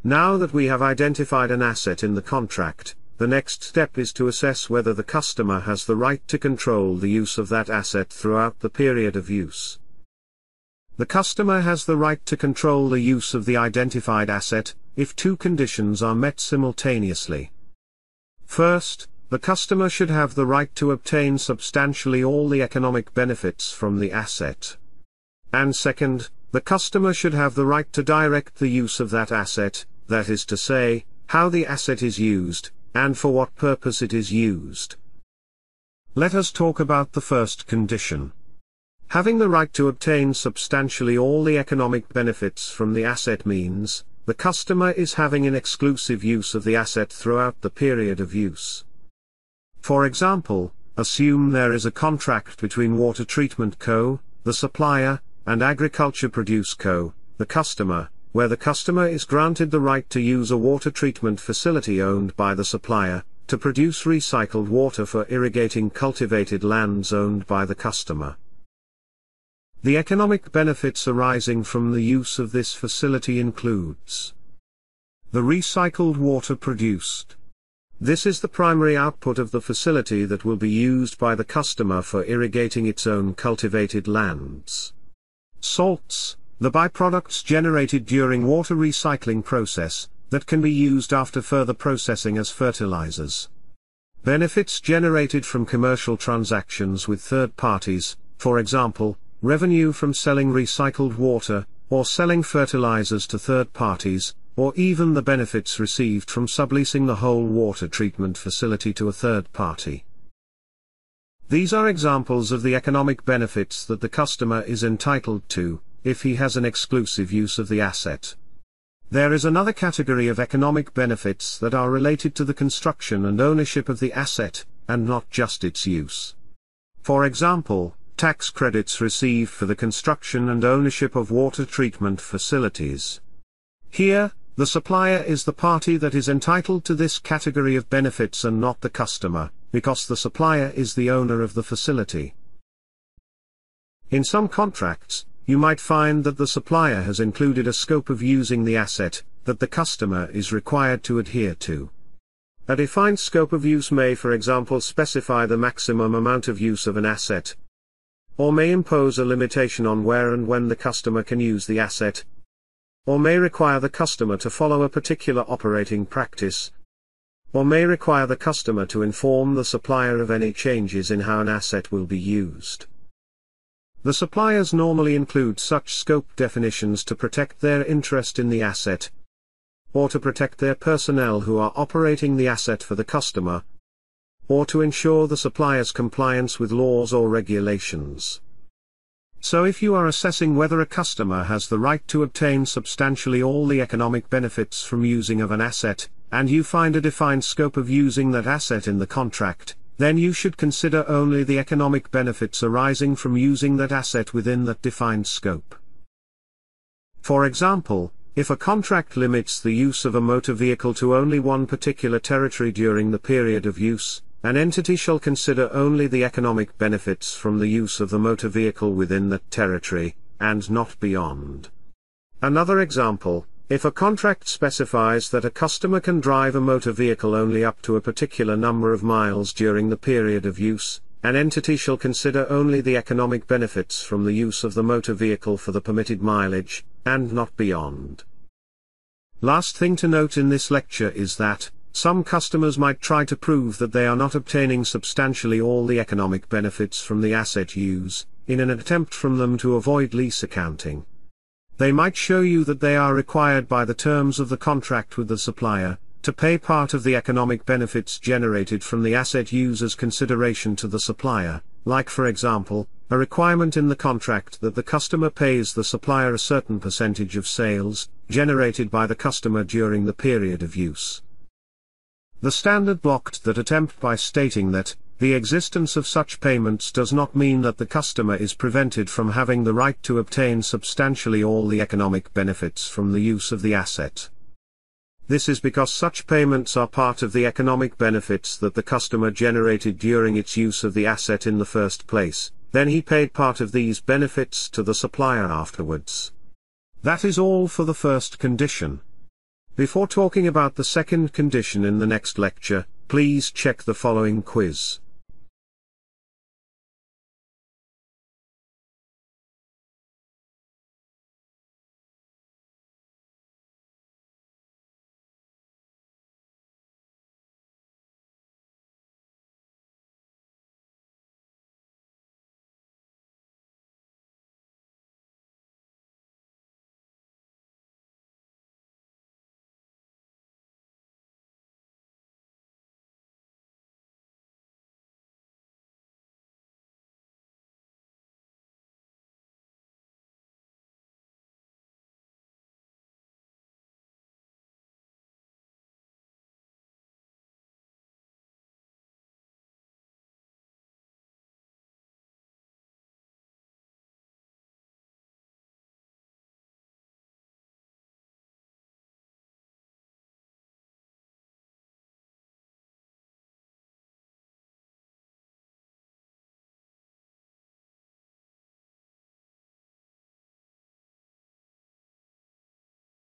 Now that we have identified an asset in the contract, the next step is to assess whether the customer has the right to control the use of that asset throughout the period of use. The customer has the right to control the use of the identified asset, if two conditions are met simultaneously. First, the customer should have the right to obtain substantially all the economic benefits from the asset. And second, the customer should have the right to direct the use of that asset, that is to say, how the asset is used, and for what purpose it is used. Let us talk about the first condition. Having the right to obtain substantially all the economic benefits from the asset means, the customer is having an exclusive use of the asset throughout the period of use. For example, assume there is a contract between Water Treatment Co., the supplier, and Agriculture Produce Co., the customer, where the customer is granted the right to use a water treatment facility owned by the supplier, to produce recycled water for irrigating cultivated lands owned by the customer. The economic benefits arising from the use of this facility includes the recycled water produced. This is the primary output of the facility that will be used by the customer for irrigating its own cultivated lands. Salts, the byproducts generated during water recycling process, that can be used after further processing as fertilizers. Benefits generated from commercial transactions with third parties, for example, revenue from selling recycled water, or selling fertilizers to third parties, or even the benefits received from subleasing the whole water treatment facility to a third party. These are examples of the economic benefits that the customer is entitled to, if he has an exclusive use of the asset. There is another category of economic benefits that are related to the construction and ownership of the asset, and not just its use. For example, tax credits received for the construction and ownership of water treatment facilities. Here, the supplier is the party that is entitled to this category of benefits and not the customer, because the supplier is the owner of the facility. In some contracts, you might find that the supplier has included a scope of using the asset, that the customer is required to adhere to. A defined scope of use may, for example, specify the maximum amount of use of an asset, or may impose a limitation on where and when the customer can use the asset, or may require the customer to follow a particular operating practice, or may require the customer to inform the supplier of any changes in how an asset will be used. The suppliers normally include such scope definitions to protect their interest in the asset, or to protect their personnel who are operating the asset for the customer, or to ensure the supplier's compliance with laws or regulations. So if you are assessing whether a customer has the right to obtain substantially all the economic benefits from using of an asset, and you find a defined scope of using that asset in the contract, then you should consider only the economic benefits arising from using that asset within that defined scope. For example, if a contract limits the use of a motor vehicle to only one particular territory during the period of use, an entity shall consider only the economic benefits from the use of the motor vehicle within that territory, and not beyond. Another example, if a contract specifies that a customer can drive a motor vehicle only up to a particular number of miles during the period of use, an entity shall consider only the economic benefits from the use of the motor vehicle for the permitted mileage, and not beyond. Last thing to note in this lecture is that, some customers might try to prove that they are not obtaining substantially all the economic benefits from the asset use, in an attempt from them to avoid lease accounting. They might show you that they are required by the terms of the contract with the supplier, to pay part of the economic benefits generated from the asset use as consideration to the supplier, like for example, a requirement in the contract that the customer pays the supplier a certain percentage of sales, generated by the customer during the period of use. The standard blocked that attempt by stating that, the existence of such payments does not mean that the customer is prevented from having the right to obtain substantially all the economic benefits from the use of the asset. This is because such payments are part of the economic benefits that the customer generated during its use of the asset in the first place, then he paid part of these benefits to the supplier afterwards. That is all for the first condition. Before talking about the second condition in the next lecture, please check the following quiz.